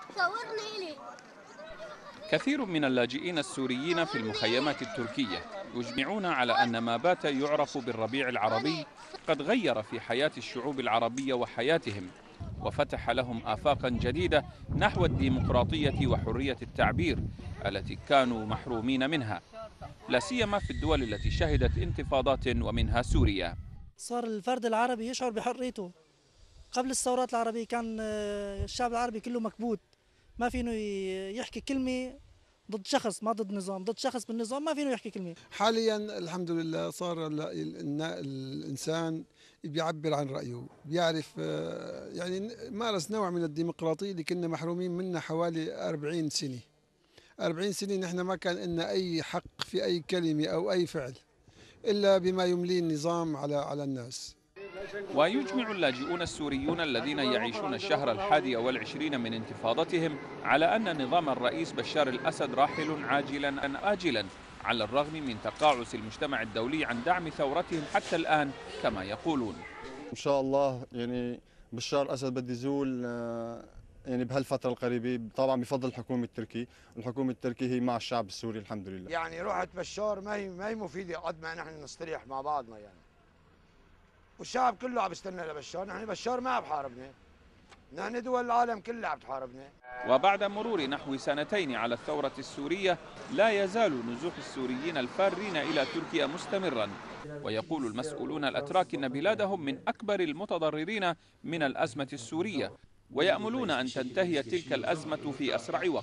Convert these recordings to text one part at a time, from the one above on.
صورني لي. كثير من اللاجئين السوريين في المخيمات التركية يجمعون على أن ما بات يعرف بالربيع العربي قد غير في حياة الشعوب العربية وحياتهم، وفتح لهم آفاقا جديدة نحو الديمقراطية وحرية التعبير التي كانوا محرومين منها، لا سيما في الدول التي شهدت انتفاضات ومنها سوريا. صار الفرد العربي يشعر بحريته. قبل الثورات العربية كان الشعب العربي كله مكبوت، ما فينه يحكي كلمة ضد شخص، ما ضد نظام، ضد شخص بالنظام ما فينه يحكي كلمة. حاليا الحمد لله صار الإنسان بيعبر عن رأيه، بيعرف يعني مارس نوع من الديمقراطية اللي كنا محرومين منها حوالي 40 سنة. 40 سنة نحن ما كان لنا أي حق في أي كلمة أو أي فعل إلا بما يمليه النظام على الناس. ويجمع اللاجئون السوريون الذين يعيشون الشهر 21 من انتفاضتهم على أن نظام الرئيس بشار الأسد راحل عاجلا أم آجلا، على الرغم من تقاعس المجتمع الدولي عن دعم ثورتهم حتى الآن كما يقولون. إن شاء الله يعني بشار الأسد بده يزول يعني بهالفترة القريبة، طبعا بفضل الحكومة التركية. الحكومة التركية هي مع الشعب السوري الحمد لله. يعني روحة بشار ما هي مفيدة قد ما نحن نستريح مع بعضنا يعني. والشعب كله عم يستنى لبشار، نحن بشار ما عم بحاربنا، نحن دول العالم كلها عم تحاربنا. وبعد مرور نحو سنتين على الثورة السورية لا يزال نزوح السوريين الفارين إلى تركيا مستمرا، ويقول المسؤولون الأتراك أن بلادهم من أكبر المتضررين من الأزمة السورية، ويأملون أن تنتهي تلك الأزمة في أسرع وقت.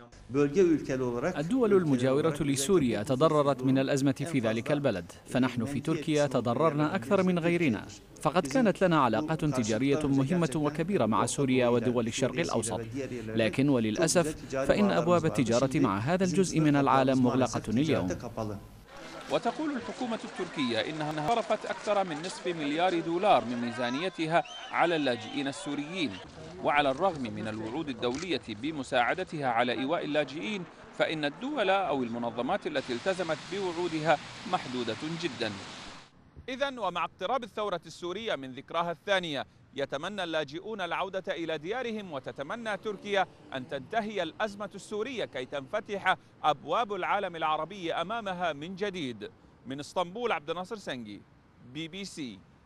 الدول المجاورة لسوريا تضررت من الأزمة في ذلك البلد، فنحن في تركيا تضررنا أكثر من غيرنا، فقد كانت لنا علاقات تجارية مهمة وكبيرة مع سوريا ودول الشرق الأوسط، لكن وللأسف فإن أبواب التجارة مع هذا الجزء من العالم مغلقة اليوم. وتقول الحكومة التركية إنها صرفت أكثر من نصف مليار دولار من ميزانيتها على اللاجئين السوريين، وعلى الرغم من الوعود الدولية بمساعدتها على إيواء اللاجئين فإن الدول أو المنظمات التي التزمت بوعودها محدودة جدا. إذن ومع اقتراب الثورة السورية من ذكراها الثانية يتمنى اللاجئون العودة إلى ديارهم، وتتمنى تركيا أن تنتهي الأزمة السورية كي تنفتح أبواب العالم العربي أمامها من جديد. من اسطنبول عبد الناصر سنجي، BBC.